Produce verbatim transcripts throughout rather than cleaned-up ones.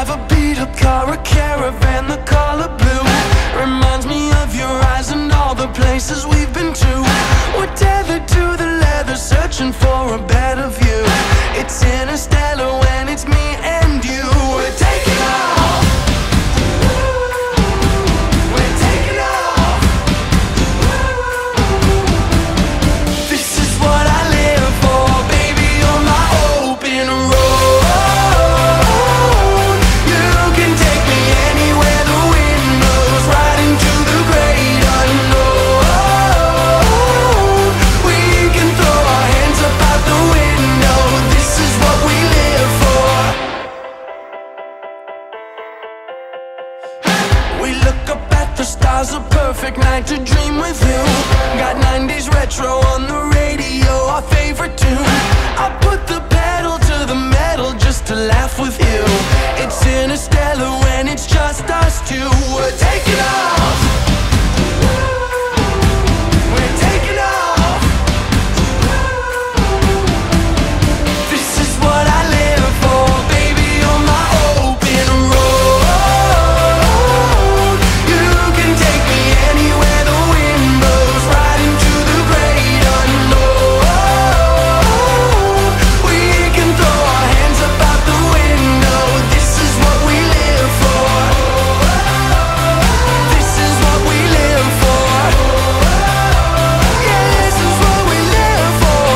drive a beat-up car, a caravan, the color blue. Reminds me of your eyes and all the places we've been to. We're tethered to the leather, searching for a better view. It's interstellar when it's me and you. We're taking off. We're taking off. This is what I live for, baby, on my open road. You can take me anywhere the wind blows, right into the great unknown. We can throw our hands up out the window. This is what we live for. We look up at the stars, a perfect night to dream with you. Got nineties retro on the radio, our favorite tune. I put the pedal to the metal just to laugh with you. It's interstellar when it's just us two. We're taking off. We're taking off. This is what I live for, baby, on my open road. You can take me anywhere the wind blows, right into the great unknown. We can throw our hands up out the window. This is what we live for. This is what we live for. Yeah, this is what we live for.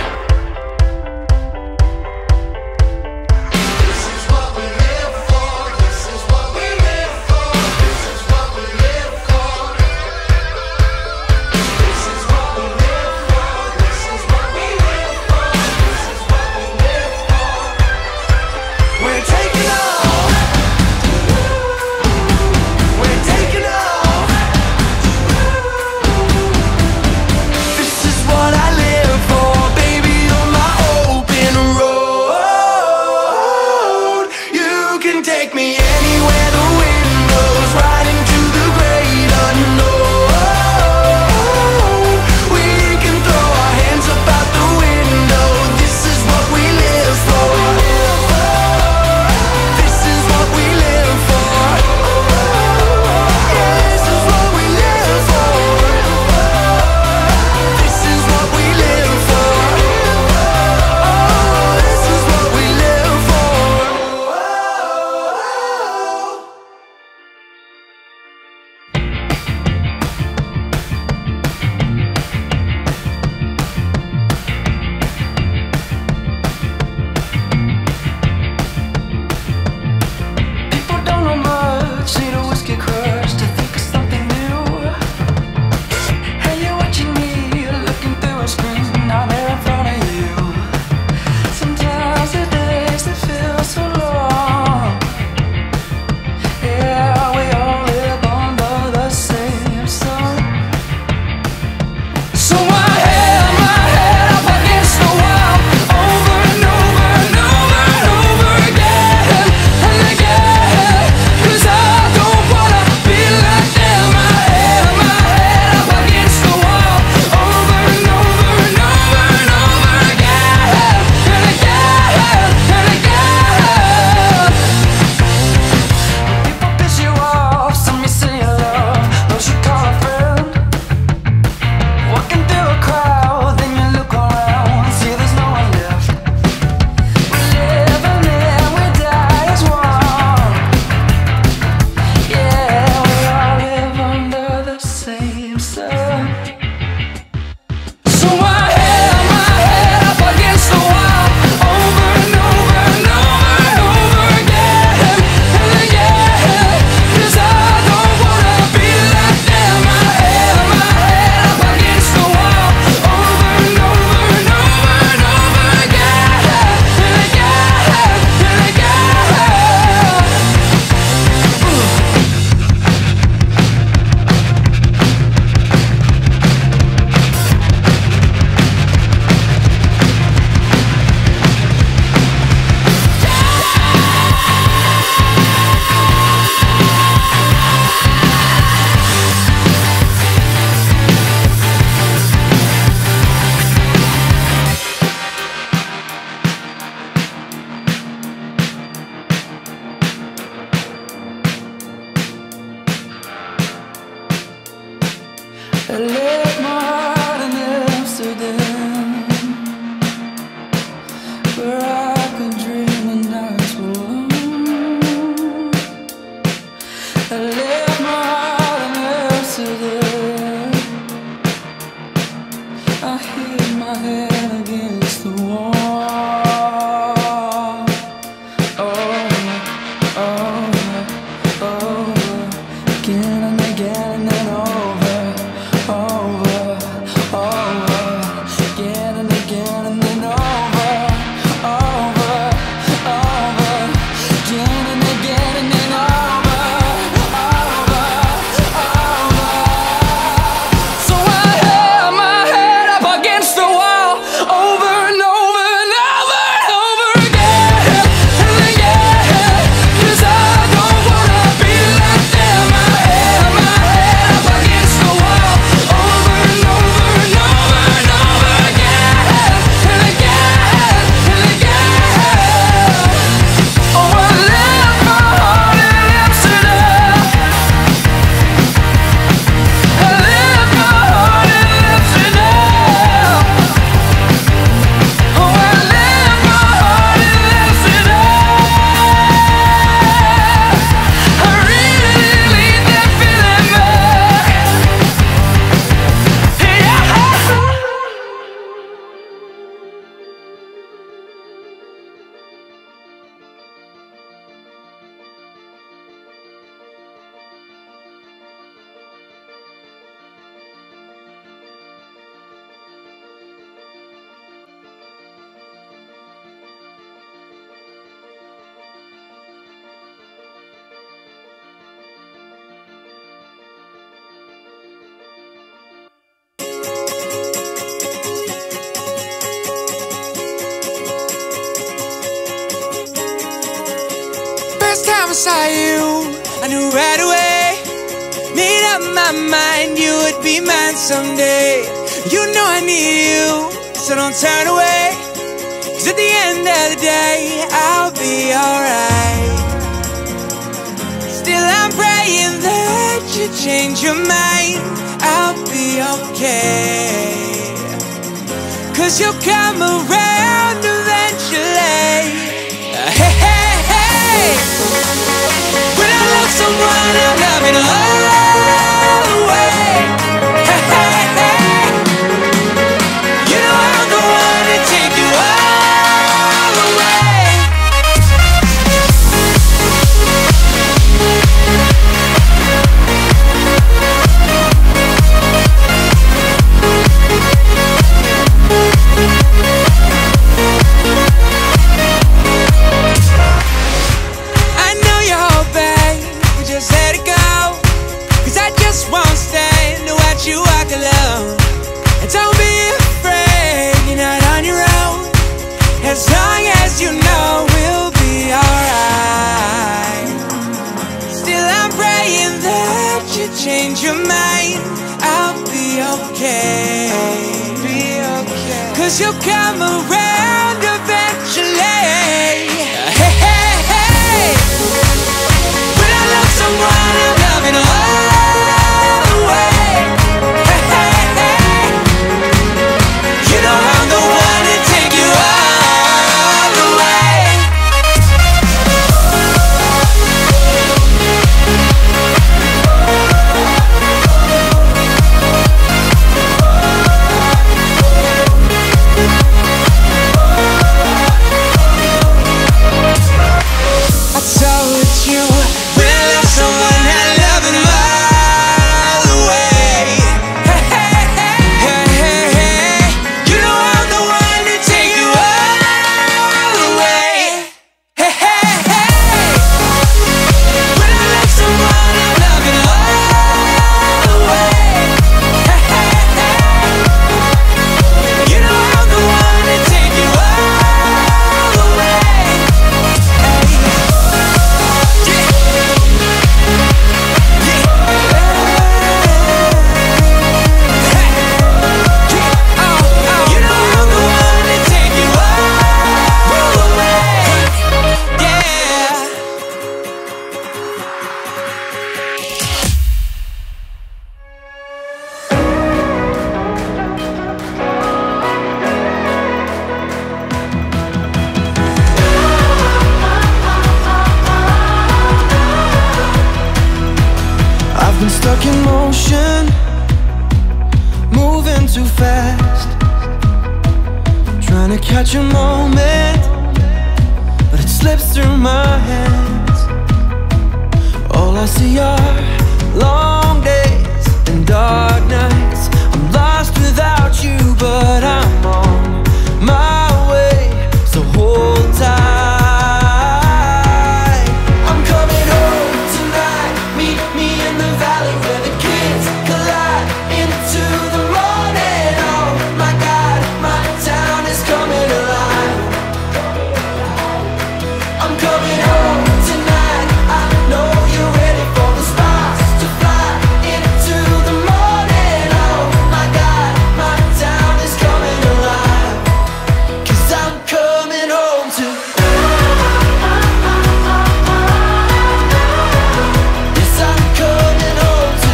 This is what we live for. This is what we live for. This is what we live for. This is what we live for. This is what we live for. This is what we live for. We're taking off. We're taking off. This is what I live for, baby, on my open road. You can take me anywhere the wind blows, right into the great unknown. We can throw our hands up out the window. This is what we live for. This is what we live for. Yeah, this is what we live for. This is what we live for. Oh, this is what we live for. People don't know much, need a whiskey crush to think of something new. Hey, you're watching me, looking through a screen, I'm there in front of you. Sometimes the days they feel so long. Yeah, we all live under the same sun. So I held my head up against the wall, over and over and over and over again and again, 'cause I don't wanna be like them. I held my head up against the wall, over and over and over and over again and again and again. People piss you off, some you say you love, those you call a friend. Walking through a crowd, then you look around, see there's no one left. We live and then we die as one. Yeah, we all live under the same sun. So I held my head up against the wall, over and over and over and over again and again, 'cause I don't wanna be like them. I held my head up against the wall, over and over and over and over again and again and again. I left my heart in Amsterdam, where I could dream the nights were long. I left my heart in Amsterdam, I hit my head against the wall. First time I saw you, I knew right away. Made up my mind you would be mine someday. You know I need you, so don't turn away. Cause at the end of the day, I'll be alright. Still I'm praying that you change your mind. I'll be okay, cause you'll come around eventually. Hey, hey, hey. When I love someone, I'm loving all the way. Hey, hey, hey. You know I'm the one to take you all the way. I know you're hoping you just let it go, cause I just won't stand to watch you walk alone. And don't be afraid, you're not on your own. As long as you know we'll be alright. Still I'm praying that you change your mind. I'll be okay, be okay, cause you'll come around eventually. Hey, hey, hey. When I love someone, I'm loving all the way. Hey, hey, hey. You know I'm the one to take you all the way. moving too fast, trying to catch a moment, but it slips through my hands. All I see are long days and dark nights. I'm lost without you, but I'm on my way, so hold tight. I'm coming home tonight. Meet me in the valley where the kids collide into the morning. Oh my God, my town is coming alive. I'm coming home tonight. I know you're ready for the sparks to fly into the morning. Oh my God, my town is coming alive. 'Cause I'm coming home to Yes, I'm coming home to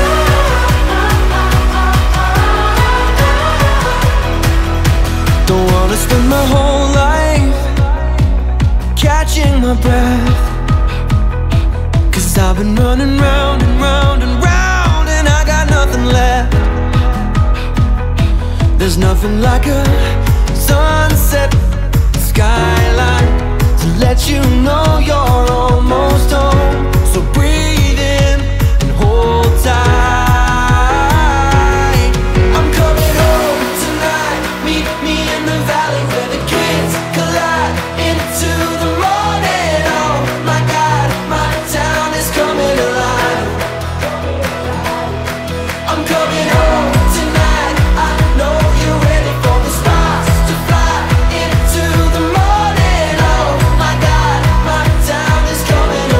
Don't wanna spend my whole life catching my breath, 'cause I've been running round and round and round, and I got nothing left. There's nothing like a sunset skyline to let you know you're almost home. So breathe in and hold tight. I'm coming home tonight. Meet me in the valley where the kids collide into the morning. Oh my God, my town is coming alive. I'm coming home tonight. I know you're ready for the stars to fly into the morning. Oh my God, my town is coming alive.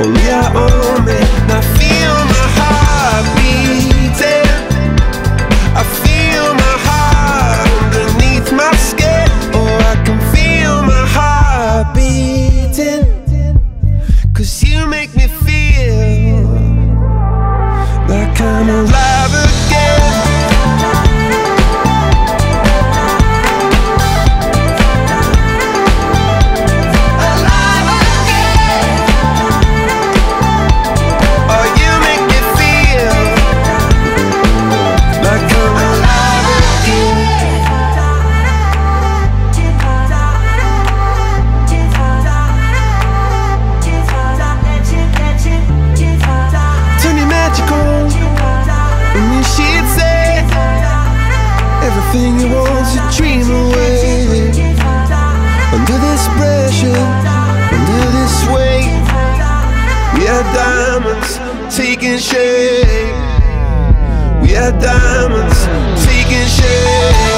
only I own me. And I feel my heart beating, I feel my heart underneath my skin. Oh, I can feel my heart beating, 'cause you make me feel like I'm alive again. Alive again. Oh, you make me feel like I'm alive again. Turn your magic on, and then she'd say everything you want to dream away. Under this pressure, under this weight, we are diamonds taking shape. We are diamonds taking shape.